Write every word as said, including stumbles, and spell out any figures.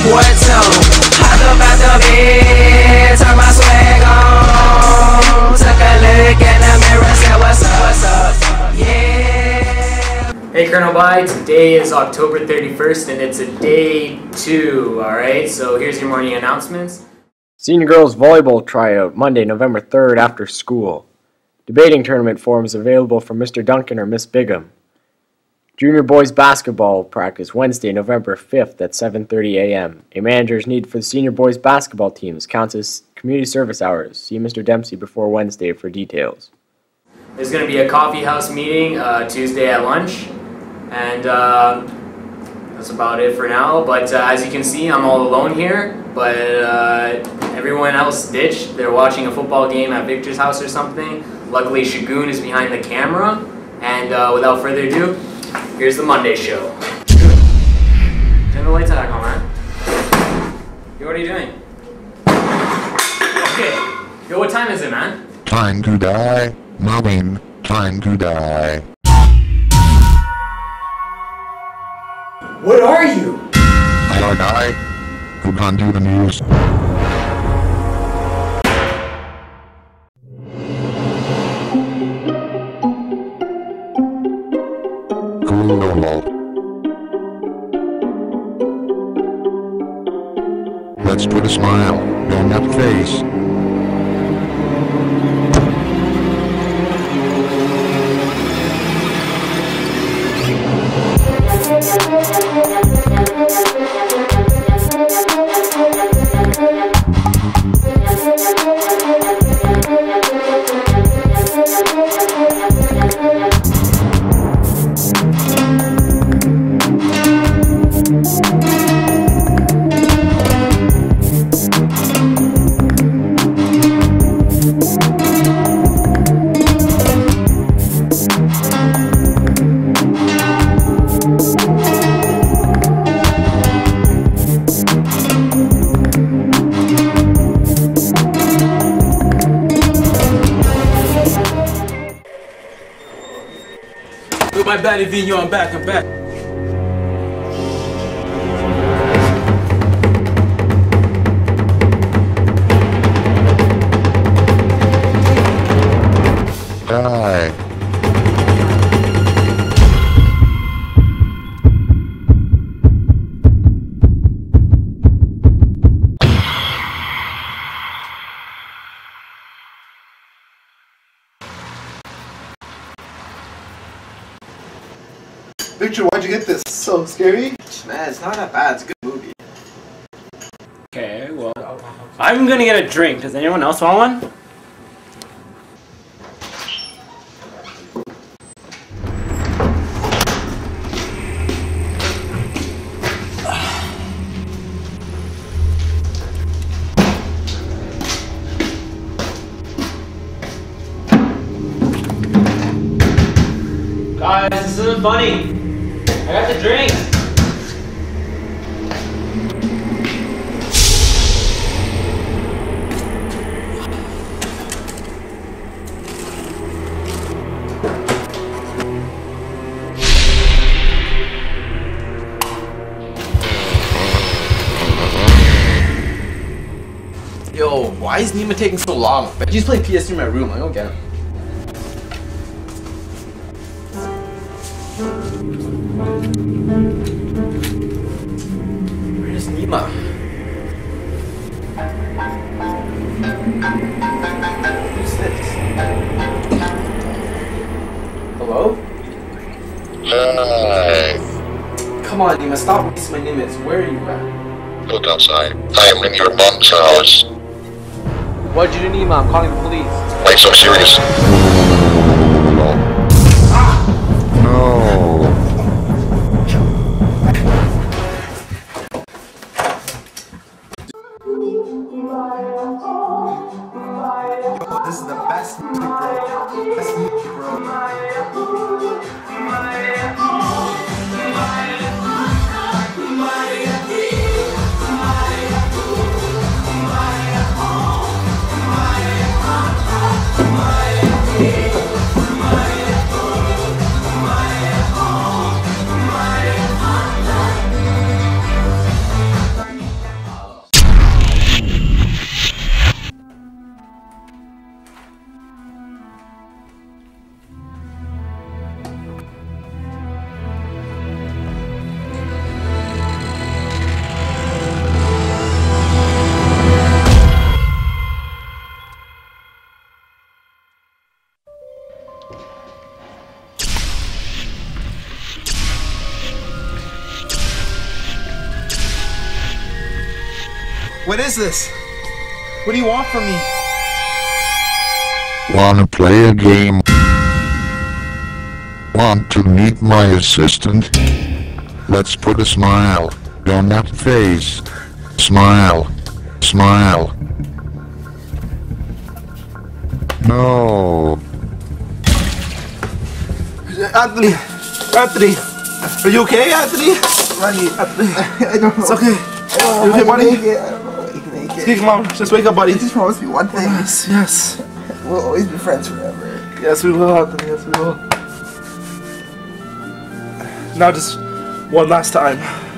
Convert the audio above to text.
boy too. Hopped up out the bed, turn my swag on. Took a look in the mirror, said what's up, what's up, yeah. Hey Colonel Bye, today is October thirty-first and it's a day two, alright? So here's your morning announcements. Senior girls volleyball tryout Monday, November third after school. Debating tournament forms available from Mister Duncan or Miss Bigham. Junior boys basketball practice Wednesday, November fifth at seven thirty a m A manager's need for the senior boys basketball teams counts as community service hours. See Mister Dempsey before Wednesday for details. There's going to be a coffee house meeting uh, Tuesday at lunch, and uh, that's about it for now. But uh, as you can see, I'm all alone here, but uh, everyone else ditched. They're watching a football game at Victor's house or something. Luckily, Shagun is behind the camera, and uh, without further ado, here's the Monday show. Turn the lights back on, man. Yo, what are you doing? Okay. Yo, what time is it, man? Time to die. Moving. Time to die. What are you? I don't die. Who can't do the news? Cool. Let's put a smile on that face. My bad, Vino, I'm back, I'm back. Die. Victor, why'd you get this? So scary? Man, it's not that bad. It's a good movie. Okay, well, I'm gonna get a drink. Does anyone else want one? Guys, this isn't funny. I got the drink. Yo, why is Nima taking so long? He's playing P S three in my room. I don't get him. Where's Nima? Who's this? Hello? Hi. Come on, Nima, stop wasting my minutes. Where are you at? Look outside. I am in your mom's house. What'd you do, Nima? I'm calling the police. Why so serious? No. This is the best music, bro. Best music, bro. Yeah. What is this? What do you want from me? Wanna play a game? Want to meet my assistant? Let's put a smile on that face. Smile. Smile. No. Anthony! Anthony! Are you okay, Anthony? Anthony, I don't know. It's okay. I You okay, buddy? Make it. I don't know if I can make it. Okay, come on. Just wake up, buddy. Just promise me one thing. Yes, yes. We'll always be friends forever. Yes, we will, Anthony. Yes, we will. Now just one last time.